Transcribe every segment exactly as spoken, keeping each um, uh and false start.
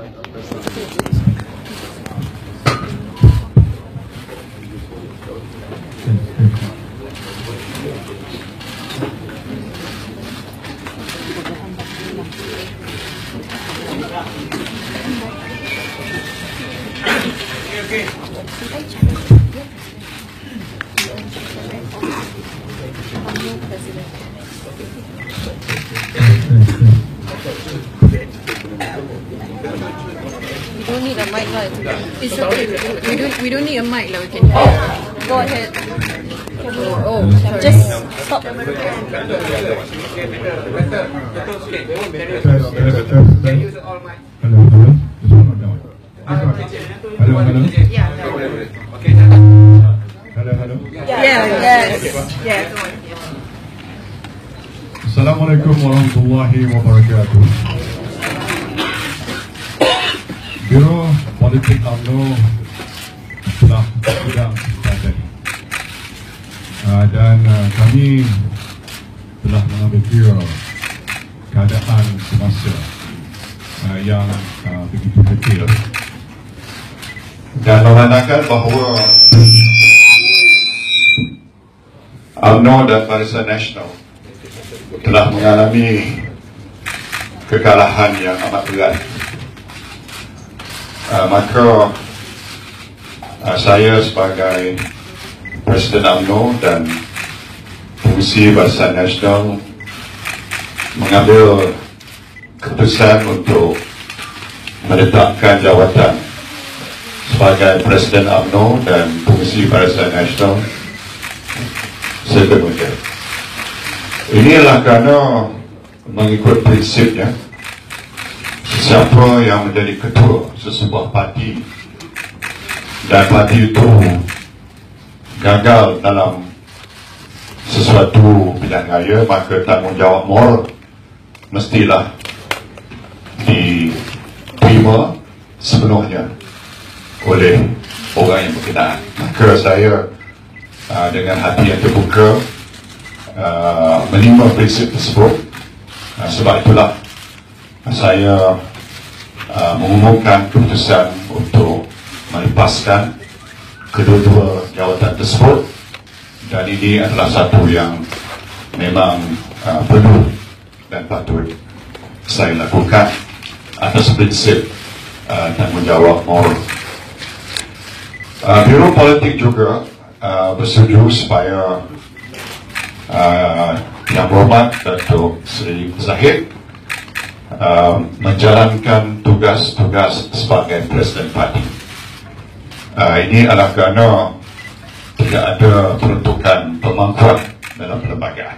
We don't need a mic lah. It's okay. We don't. We don't need a mic lah. We can hear. Go ahead. Oh, sorry. Just stop. Hello, hello. Yeah. Hello, hello. Yeah. Yes. Yes. Assalamualaikum warahmatullahi wabarakatuh. Biro Politik U M N O telah sedang berada uh, dan uh, kami telah mengambil kira keadaan semasa uh, yang uh, begitu kecil dan memandangkan bahawa U M N O dan Barisan Nasional telah mengalami kekalahan yang amat berat. Uh, maka uh, saya sebagai Presiden U M N O dan Fungsi Barisan Nasional mengambil keputusan untuk menetapkan jawatan sebagai Presiden U M N O dan Fungsi Barisan Nasional seterusnya. Inilah kerana mengikut prinsipnya, siapa yang menjadi ketua sesebuah parti dan parti itu gagal dalam sesuatu bidang raya, maka tanggungjawab moral mestilah diterima sepenuhnya oleh orang yang berkenaan. Maka saya uh, dengan hati yang terbuka uh, menerima prinsip tersebut. uh, sebab itulah saya uh, mengumumkan keputusan untuk melepaskan kedua-dua jawatan tersebut, dan ini adalah satu yang memang uh, perlu dan patut saya lakukan atas prinsip uh, tanggungjawab moral. Uh, Biro Politik juga uh, bersetuju supaya uh, Yang Berhormat Datuk Seri Zahid Uh, menjalankan tugas-tugas sebagai Presiden Parti. Uh, ini adalah kerana tidak ada peruntukan pemangkuan dalam perlembagaan.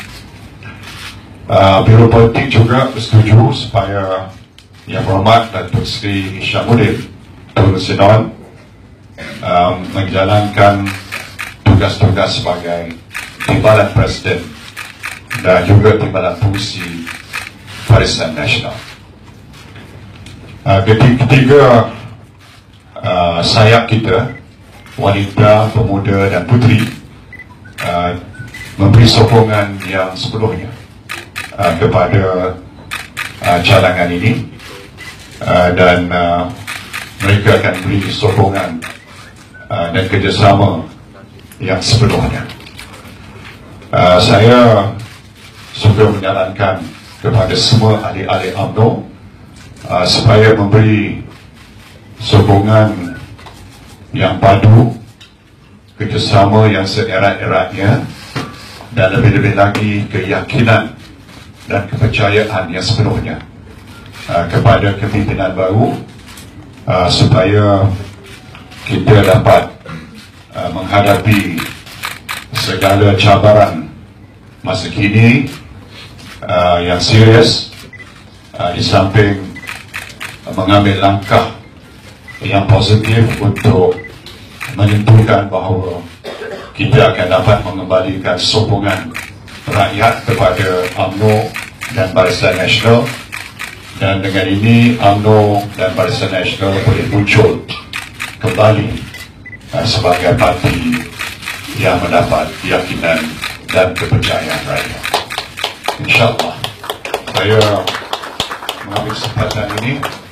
Uh, Biro Politik juga bersetuju supaya Yang Berhormat Datuk Seri Hishamuddin Tun Sinon uh, menjalankan tugas-tugas sebagai Timbalan Presiden dan juga Timbalan Fungsi Barisan Nasional. Uh, ketiga uh, sayap kita, wanita, pemuda dan puteri, uh, memberi sokongan yang sepenuhnya uh, kepada uh, cadangan ini, uh, dan uh, mereka akan beri sokongan uh, dan kerjasama yang sepenuhnya. Uh, saya suka menyarankan kepada semua ahli-ahli U M N O uh, supaya memberi sokongan yang padu, kerjasama yang seerat-eratnya, dan lebih-lebih lagi keyakinan dan kepercayaan yang sepenuhnya uh, kepada kepimpinan baru, uh, supaya kita dapat uh, menghadapi segala cabaran masa kini Uh, yang serius, uh, di samping uh, mengambil langkah yang positif untuk menentukan bahawa kita akan dapat mengembalikan sokongan rakyat kepada U M N O dan Barisan Nasional, dan dengan ini U M N O dan Barisan Nasional boleh muncul kembali uh, sebagai parti yang mendapat keyakinan dan kepercayaan rakyat. InsyaAllah saya mengambil kesempatan ini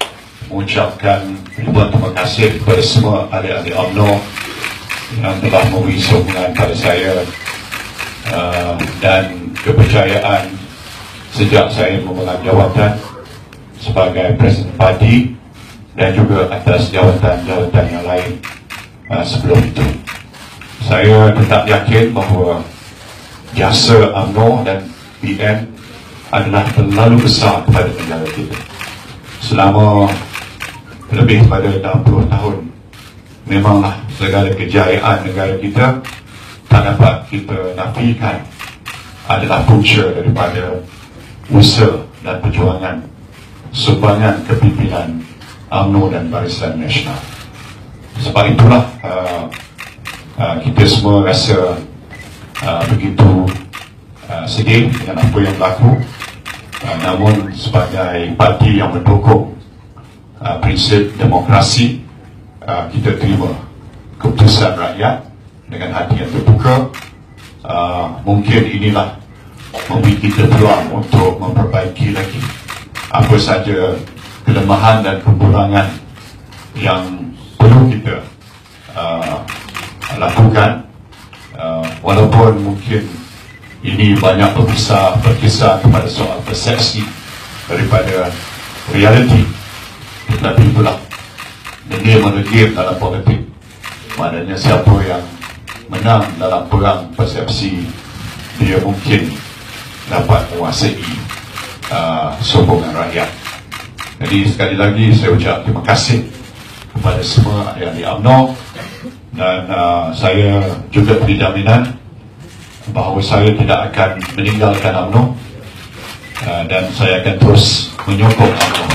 mengucapkan ribuan terima kasih kepada semua adik-adik U M N O yang telah memberi sokongan pada saya uh, dan kepercayaan sejak saya memegang jawatan sebagai Presiden Parti dan juga atas jawatan-jawatan yang lain uh, sebelum itu. Saya tetap yakin bahawa jasa U M N O dan P N adalah terlalu besar kepada negara kita. Selama lebih pada enam puluh tahun, memanglah segala kejayaan negara kita tak dapat kita nafikan adalah punca daripada usaha dan perjuangan sumbangan kepimpinan U M N O dan Barisan Nasional. Sebab itulah uh, uh, kita semua rasa uh, begitu uh, sedih dengan apa yang berlaku. Uh, namun sebagai parti yang mendukung uh, prinsip demokrasi, uh, kita terima keputusan rakyat dengan hati yang terbuka. Uh, mungkin inilah memberi kita peluang untuk memperbaiki lagi apa saja kelemahan dan kekurangan yang perlu kita uh, lakukan, uh, walaupun mungkin ini banyak berkisar berkisar kepada soal persepsi daripada realiti, tetapi itulah negeri menegir dalam politik. Maknanya siapa yang menang dalam perang persepsi, dia mungkin dapat menguasai uh, sokongan rakyat. Jadi sekali lagi saya ucap terima kasih kepada semua adik-adik U M N O, dan uh, saya juga beri jaminan bahawa saya tidak akan meninggalkan U M N O, uh, dan saya akan terus menyokong U M N O.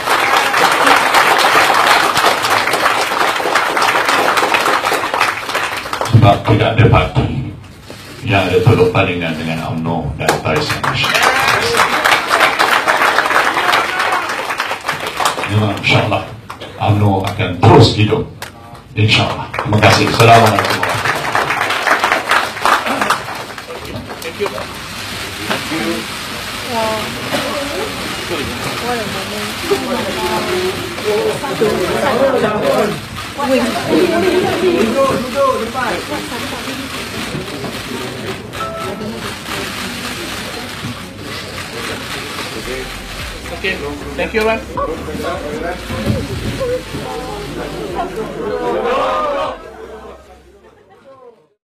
Sebab tidak ada parti yang ada tolak bandingan dengan U M N O dan Barisan Nasional. Memang insyaAllah U M N O akan terus hidup, insyaAllah. Terima kasih. Assalamualaikum. Okay, thank you, man.